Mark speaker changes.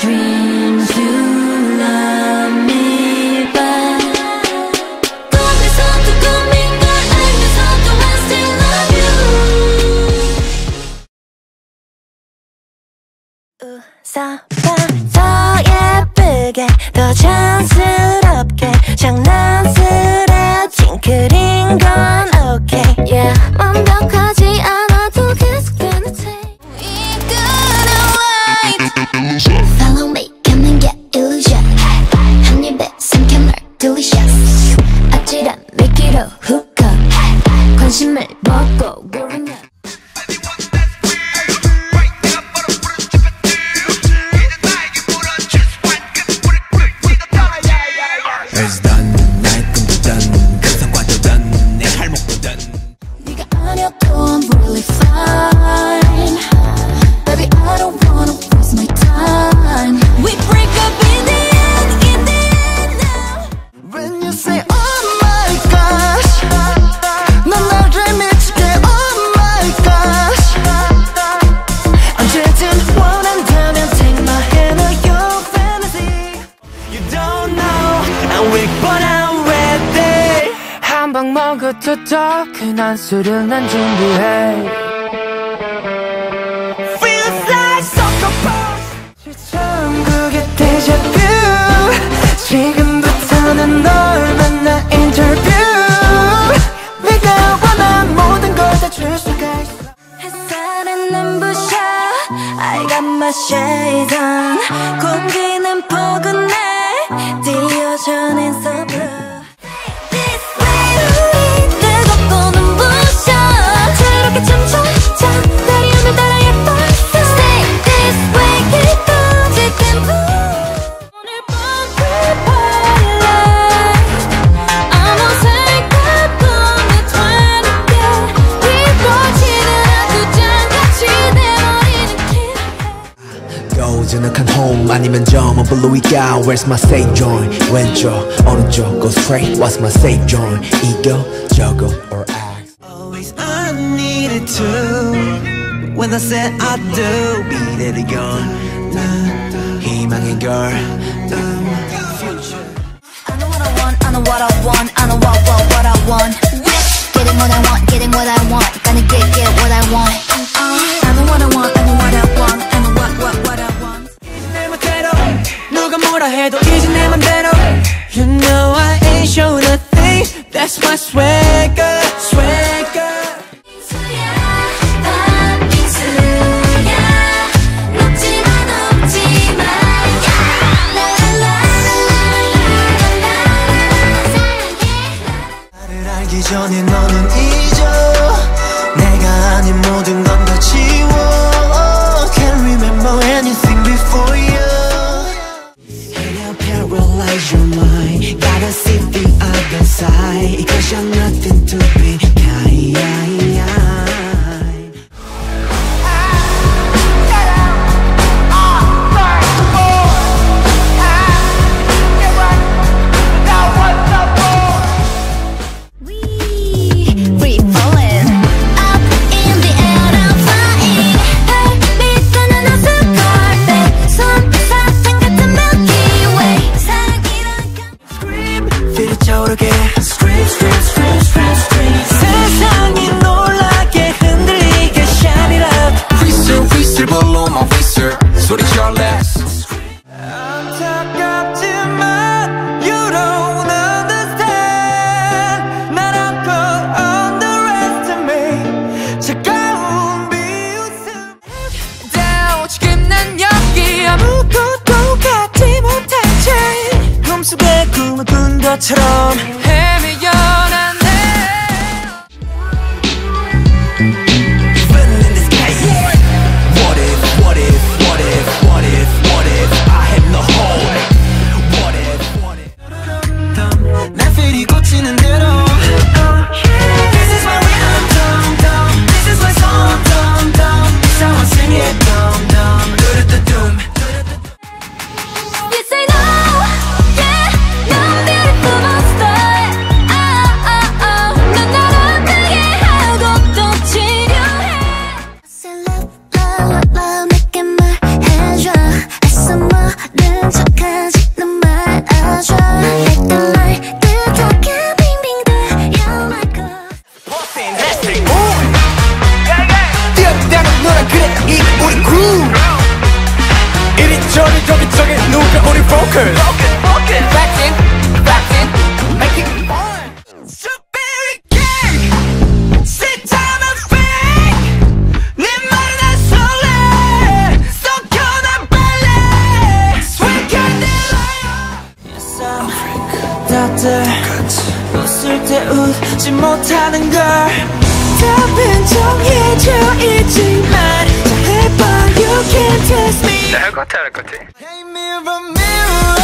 Speaker 1: dreams you love me back. 꿈에서도 꿈인 걸 알면서도 I still love you. 웃어봐 더 예쁘게 더 자연스럽게 장난스레 찡그린 건 okay yeah 완벽하지 않아도 계속되는 take Follow me, come and get illusion 한 입에 삼켜 널 delicious 아찔한 미끼로 hook up 관심을 먹고 growing up
Speaker 2: 한방 먹어도 더 큰 술을 난 준비해 Feels like soccer balls 천국의 데자뷰 지금부터는 널 만나 인터뷰 네가 원한 모든 걸 다 줄 수가 있어 햇살은 눈부셔 I got my shades on 공기는 포근해 띄워줘 낸 서브
Speaker 3: 진흙한 home 아니면 점은 블루이가 Where's my safe joint 왼쪽 오른쪽 go straight What's my safe joint 이겨저거 or act
Speaker 4: Always I needed to When I said I do Be there again 난 희망의 girl
Speaker 1: I know what I want, I know what I want I know what I want Getting what I want, getting what I want Gonna get what I want I know what I want, I know what I want I know what I want
Speaker 4: 누가 뭐라 해도 이제 내 맘대로 You know I ain't show nothing That's my swagger, swagger 나를 알기 전에 너는 잊어 내가 아닌 모든 건 다 지워 Can't remember anything before you Paralyze your mind Gotta see the other side Cause you're nothing to be kind 차오르게 Scream, scream, scream, scream, scream 세상이 놀라게 흔들리게 Shine it up
Speaker 5: Whistle, whistle, blow my whistle 소리쳐 let's
Speaker 4: 안타깝지만 You don't understand 날 안고 underestimate 차가운 비웃음 Down 지금 난 여기 아무것도 갖지 못한 채 꿈속에 꿈을 꾼 것처럼 헤매여 난
Speaker 1: You say no, yeah, 넌 beautiful monster
Speaker 6: focus. Back in, make it fun.
Speaker 4: Strawberry cake, sit down and fake. 네 말은 안 설레, 썩혀난 발레. Sweet Candelaria. Yes, I'm 다들 웃을 때 웃지 못하는 걸 답은 정해져 있지만 잘해봐, you can't test me.
Speaker 6: 할 것 같아.
Speaker 4: Hey mirror mirror